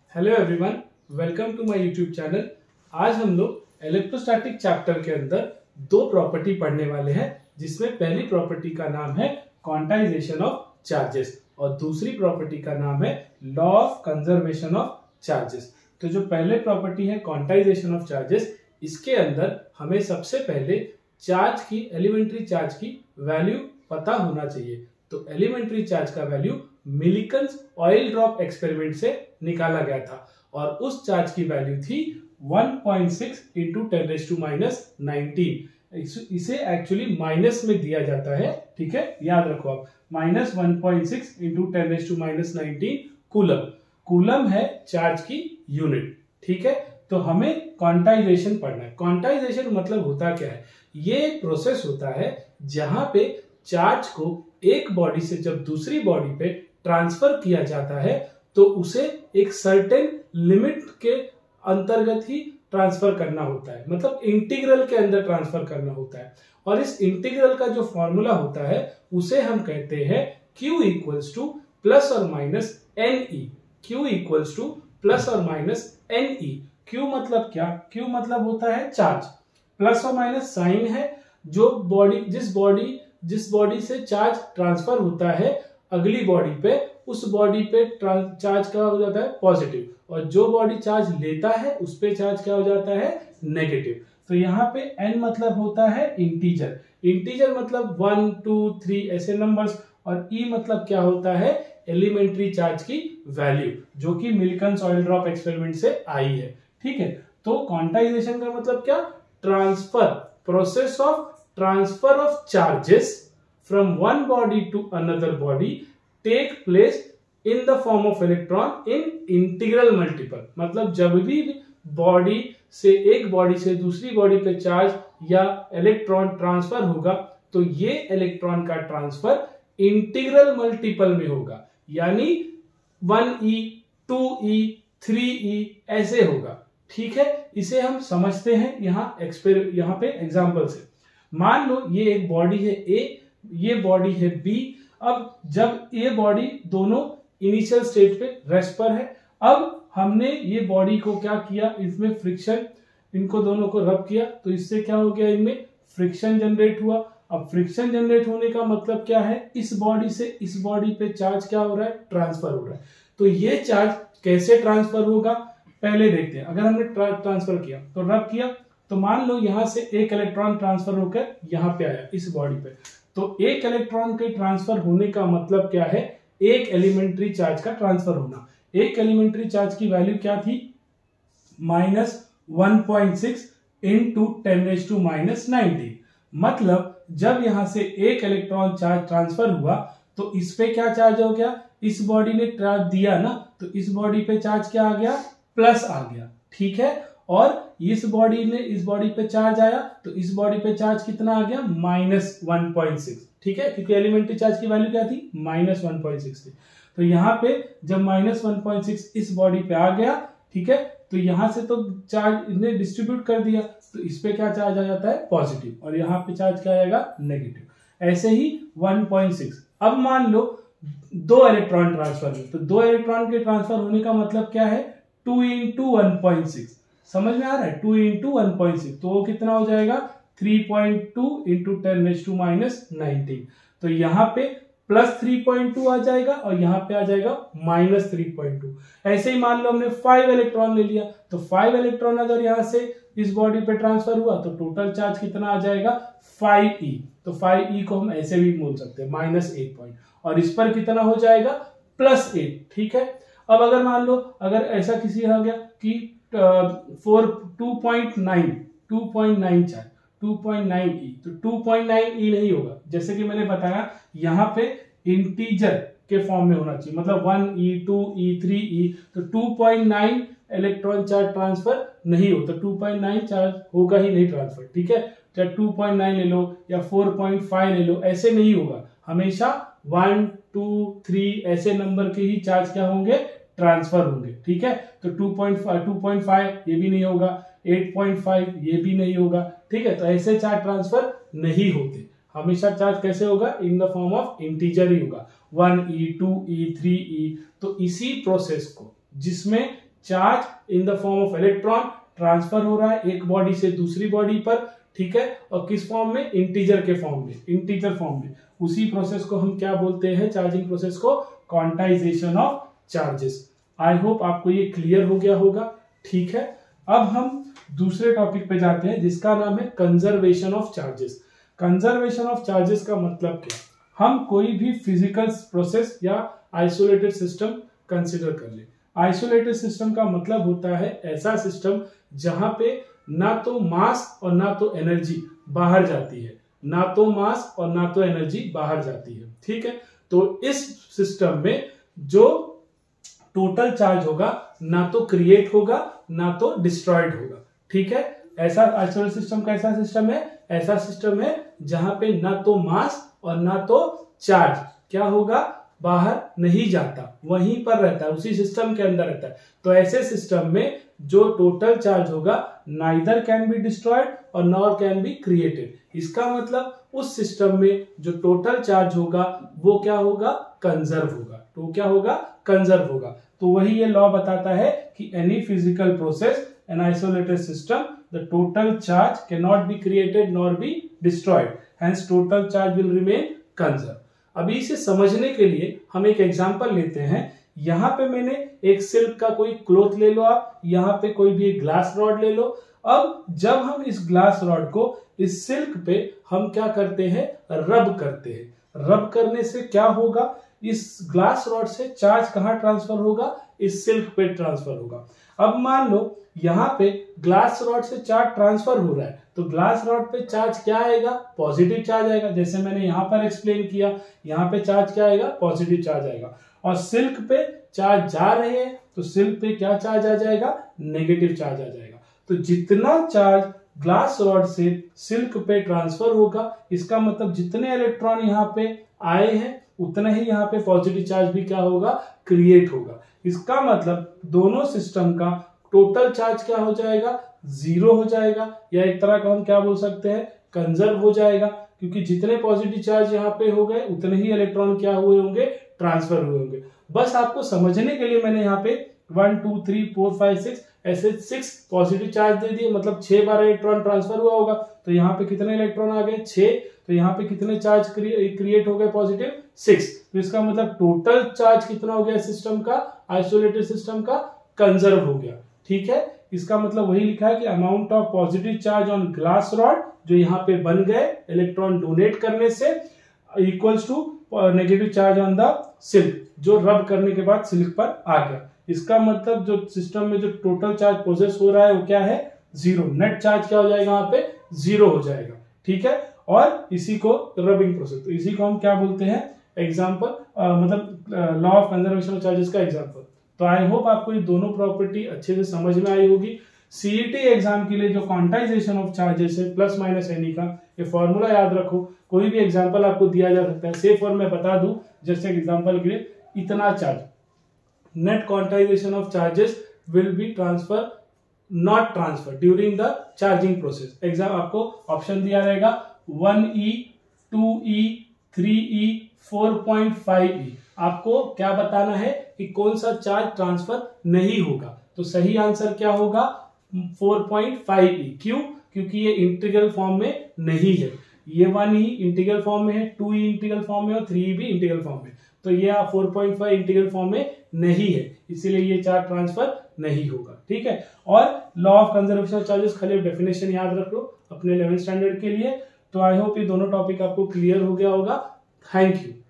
Hello everyone, welcome to my YouTube channel. आज हम लोग इलेक्ट्रोस्टैटिक चैप्टर के अंदर दो प्रॉपर्टी पढ़ने वाले हैं, जिसमें पहली प्रॉपर्टी का नाम है क्वांटाइजेशन ऑफ चार्जेस और दूसरी प्रॉपर्टी का नाम है law of conservation of charges. तो जो पहले प्रॉपर्टी है क्वांटाइजेशन ऑफ चार्जेस, इसके अंदर हमें सबसे पहले चार्ज की एलिमेंट्री चार्ज की वैल्यू पता होना चाहिए। तो एलिमेंट्री चार्ज का value Millikan's oil drop experiment से निकाला गया था और उस चार्ज की वैल्यू थी 1.6 इंटू 10⁻19। इसे एक्चुअली माइनस में दिया जाता है, ठीक है, याद रखो आप, -1.6 इंटू 10⁻19 कूलम। कूलम है चार्ज की यूनिट, ठीक है। तो हमें क्वांटाइजेशन पढ़ना है। क्वांटाइजेशन मतलब होता क्या है? ये एक प्रोसेस होता है जहां पे चार्ज को एक बॉडी से जब दूसरी बॉडी पे ट्रांसफर किया जाता है तो उसे एक सर्टेन लिमिट के अंतर्गत ही ट्रांसफर करना होता है, मतलब इंटीग्रल के अंदर ट्रांसफर करना होता है। और इस इंटीग्रल का जो फॉर्मूला होता है उसे हम कहते हैं Q इक्वल्स टू प्लस और minus NE। Q equals to plus और माइनस NE। Q मतलब क्या? Q मतलब होता है चार्ज, प्लस और माइनस साइन है। जो बॉडी जिस बॉडी से चार्ज ट्रांसफर होता है अगली बॉडी पे, उस बॉडी पे चार्ज क्या हो जाता है? पॉजिटिव। और जो बॉडी चार्ज लेता है उस पे चार्ज क्या हो जाता है? नेगेटिव। तो यहाँ पे n मतलब होता है इंटीजर। इंटीजर मतलब 1, 2, 3 ऐसे नंबर्स। और E मतलब क्या होता है? एलिमेंट्री चार्ज की वैल्यू, जो कि मिल्कन्स ऑयल ड्रॉप एक्सपेरिमेंट से आई है, ठीक है। तो क्वांटाइजेशन का मतलब क्या? Transfer, process of transfer of charges from one body to another body take place in the form of electron in integral multiple। मतलब जब भी बॉडी से एक बॉडी से दूसरी बॉडी पे चार्ज या इलेक्ट्रॉन ट्रांसफर होगा तो ये इलेक्ट्रॉन का ट्रांसफर इंटीग्रल मल्टीपल में होगा, यानी 1e 2e 3e ऐसे होगा, ठीक है। इसे हम समझते हैं यहाँ पे एग्जांपल से। मान लो ये एक बॉडी है A, ये बॉडी है B। अब जब ये बॉडी दोनों इनिशियल स्टेट पे रेस्ट पर है, अब हमने ये बॉडी को क्या किया, इसमें फ्रिक्शन, इनको दोनों को रब किया तो इससे क्या हो गया, इनमें फ्रिक्शन जनरेट हुआ। अब फ्रिक्शन जनरेट होने का मतलब क्या है? इस बॉडी से इस बॉडी पे चार्ज क्या हो रहा है? ट्रांसफर हो रहा है। तो ये चार्ज कैसे ट्रांसफर होगा पहले देखते हैं। अगर हमने ट्रांसफर किया तो रब किया, तो मान लो यहां से एक इलेक्ट्रॉन ट्रांसफर होकर यहां पे आया इस बॉडी पे। तो एक इलेक्ट्रॉन के ट्रांसफर होने का मतलब क्या है? एक एलिमेंट्री चार्ज का ट्रांसफर होना। एक एलिमेंट्री चार्ज की वैल्यू क्या थी? -1.6 इंटू 10⁻⁻19। मतलब जब यहां से एक इलेक्ट्रॉन चार्ज ट्रांसफर हुआ तो इस पे क्या चार्ज हो गया? इस बॉडी ने चार्ज दिया ना, तो इस बॉडी पे चार्ज क्या आ गया? प्लस आ गया, ठीक है। और इस बॉडी ने इस बॉडी पे चार्ज आया तो इस बॉडी पे चार्ज कितना आ गया? -1.6, ठीक है, क्योंकि एलिमेंट्री चार्ज की वैल्यू क्या थी? -1.6 थी। तो यहाँ पे जब -1.6 इस बॉडी पे आ गया, ठीक है, तो यहां से तो चार्ज इन्हें डिस्ट्रीब्यूट कर दिया तो इस पे क्या चार्ज आ जाता है? पॉजिटिव। और यहाँ पे चार्ज क्या आएगा? नेगेटिव। ऐसे ही 1.6। अब मान लो दो इलेक्ट्रॉन ट्रांसफर हुए, तो दो इलेक्ट्रॉन के ट्रांसफर होने का मतलब क्या है? 2 इंटू 1.6। समझ में आ रहा है? 2 इंटू 1.6 तो वो कितना हो जाएगा? 3.2 इंटू 10⁻⁻19। तो यहाँ पे +3.2 आ जाएगा और यहाँ पे आ जाएगा -3.2। ऐसे ही मान लो हमने 5 इलेक्ट्रॉन ले लिया, तो 5 इलेक्ट्रॉन अगर यहाँ से इस बॉडी पे ट्रांसफर हुआ तो टोटल चार्ज कितना आ जाएगा? 5e। तो 5e को हम ऐसे भी बोल सकते हैं, -8 पॉइंट। और इस पर कितना हो जाएगा? +8, ठीक है। अब अगर मान लो अगर ऐसा किसी आ गया कि 2.9 चार्ज, 2.9e, तो 2.9e नहीं होगा। जैसे कि मैंने बताया यहाँ पे इंटीजर के फॉर्म में होना चाहिए, मतलब 1e 2e 3e। तो 2.9 इलेक्ट्रॉन चार्ज ट्रांसफर नहीं होता, 2.9 चार्ज होगा ही नहीं ट्रांसफर, ठीक है। चाहे 2.9 ले लो या 4.5 ले लो, ऐसे नहीं होगा। हमेशा 1, 2, 3 ऐसे नंबर के ही चार्ज क्या होंगे? ट्रांसफर होंगे, ठीक है। तो 2.5 ये भी नहीं होगा, 8.5 ये भी नहीं होगा, ठीक है। तो ऐसे चार्ज ट्रांसफर नहीं होते। हमेशा चार्ज कैसे होगा? In the form of integer ही होगा, 1e 2e 3e। तो इसी प्रोसेस को जिसमें charge in the form of electron transfer हो रहा है एक बॉडी से दूसरी बॉडी पर, ठीक है, और किस फॉर्म में, इंटीजर के फॉर्म में, इंटीजर फॉर्म में। उसी प्रोसेस को हम क्या बोलते हैं, चार्जिंग प्रोसेस को quantization of charges. I hope आपको ये क्लियर हो गया होगा, ठीक है। अब हम दूसरे टॉपिक पे जाते हैं जिसका नाम है conservation of charges. Conservation of charges का मतलब क्या, हम कोई भी फिजिकल प्रोसेस या आइसोलेटेड सिस्टम कंसिडर कर ले। आइसोलेटेड सिस्टम का मतलब होता है ऐसा सिस्टम जहां पे ना तो मास और ना तो एनर्जी बाहर जाती है, ना तो मास और ना तो एनर्जी बाहर जाती है, ठीक है। तो इस सिस्टम में जो टोटल चार्ज होगा ना तो क्रिएट होगा ना तो डिस्ट्रॉयड होगा, ठीक है। ऐसा आइसोलेटेड सिस्टम का ऐसा सिस्टम है, ऐसा सिस्टम है जहां पे ना तो मास और ना तो चार्ज क्या होगा, बाहर नहीं जाता, वहीं पर रहता है, उसी सिस्टम के अंदर रहता है। तो ऐसे सिस्टम में जो टोटल चार्ज होगा नाइदर कैन बी डिस्ट्रॉयड और नॉर कैन बी क्रिएटेड। इसका मतलब उस सिस्टम में जो टोटल चार्ज होगा वो क्या होगा, कंजर्व होगा। तो क्या होगा, कंजर्व होगा। तो वही ये लॉ बताता है कि any physical process an isolated system, the total charge cannot be created nor be destroyed, hence total charge will remain conserved. अभी इसे समझने के लिए हम एक एग्जांपल लेते हैं। यहाँ पे मैंने एक सिल्क का कोई क्लॉथ ले लो आप, यहाँ पे कोई भी एक ग्लास रॉड ले लो। अब जब हम इस ग्लास रॉड को इस सिल्क पे हम क्या करते हैं, रब करते हैं। रब करने से क्या होगा, इस ग्लास रॉड से चार्ज कहाँ ट्रांसफर होगा, इस सिल्क पे ट्रांसफर होगा। अब मान लो यहाँ पे ग्लास रॉड से चार्ज ट्रांसफर हो रहा है, तो ग्लास रॉड पे चार्ज क्या आएगा, पॉजिटिव चार्ज आएगा। जैसे मैंने यहाँ पर एक्सप्लेन किया, यहाँ पे चार्ज क्या आएगा, पॉजिटिव चार्ज आएगा। और सिल्क पे चार्ज जा रहे हैं तो सिल्क पे क्या चार्ज आ जाएगा, नेगेटिव चार्ज आ जाएगा। तो जितना चार्ज ग्लास रॉड से सिल्क पे ट्रांसफर होगा, इसका मतलब जितने इलेक्ट्रॉन यहाँ पे आए हैं उतना ही यहाँ पे पॉजिटिव चार्ज भी क्या होगा, क्रिएट होगा। इसका मतलब दोनों सिस्टम का टोटल चार्ज क्या हो जाएगा, जीरो हो जाएगा, या एक तरह का हम क्या बोल सकते हैं, कंजर्व हो जाएगा। क्योंकि जितने पॉजिटिव चार्ज यहाँ पे हो गए उतने ही इलेक्ट्रॉन क्या हुए होंगे, ट्रांसफर हुए होंगे। बस आपको समझने के लिए मैंने यहाँ पे 1 2 3 4 5 6 ऐसे 6 पॉजिटिव चार्ज दे दिए, मतलब 6 बार इलेक्ट्रॉन ट्रांसफर हुआ होगा। तो यहाँ पे कितने इलेक्ट्रॉन आ गए, 6। तो यहाँ पे कितने चार्ज क्रिएट हो गए, पॉजिटिव 6। तो इसका मतलब टोटल चार्ज कितना हो गया सिस्टम का, आइसोलेटेड सिस्टम का, कंजर्व हो गया, ठीक है। इसका मतलब वही लिखा है कि amount of positive charge on glass rod जो यहाँ पे बन गए इलेक्ट्रॉन डोनेट करने से, equals to negative charge on the silk जो रब करने के बाद सिल्क पर आ गया। इसका मतलब जो सिस्टम में जो टोटल चार्ज प्रोसेस हो रहा है वो क्या है, जीरो। नेट चार्ज क्या हो जाएगा, यहाँ पे जीरो हो जाएगा, ठीक है। और इसी को रबिंग प्रोसेस, तो इसी को हम क्या बोलते हैं, एग्जाम्पल मतलब law of conservation of charges का एग्जाम्पल। तो आई होप आपको ये दोनों प्रॉपर्टी अच्छे से समझ में आई होगी। सीईटी एग्जाम के लिए जो क्वांटाइजेशन ऑफ चार्जेस है प्लस माइनस एनी का, ये फॉर्मूला याद रखो। कोई भी एग्जांपल आपको दिया जा सकता है, सिर्फ और मैं बता दूं जैसे एग्जांपल के लिए, इतना charge, net quantization of charges will be transfer not transfer during the charging process. Exam आपको ऑप्शन दिया रहेगा 1E 2E 3E 4.5E। आपको क्या बताना है कि कौन सा चार्ज ट्रांसफर नहीं होगा। तो सही आंसर क्या होगा, 4.5E। क्यों, क्योंकि ये इंटीग्रल फॉर्म में नहीं है। ये 1E इंटीग्रल फॉर्म में है, 2E इंटीग्रल फॉर्म में और 3E भी इंटीग्रल फॉर्म में। तो ये 4.5 इंटीग्रल फॉर्म में नहीं है, इसीलिए ये चार्ज ट्रांसफर नहीं होगा, ठीक है। और law of conservation of charges खाली डेफिनेशन याद रख लो अपने 11th स्टैंडर्ड के लिए। तो आई होप ये दोनों टॉपिक आपको क्लियर हो गया होगा। Thank you.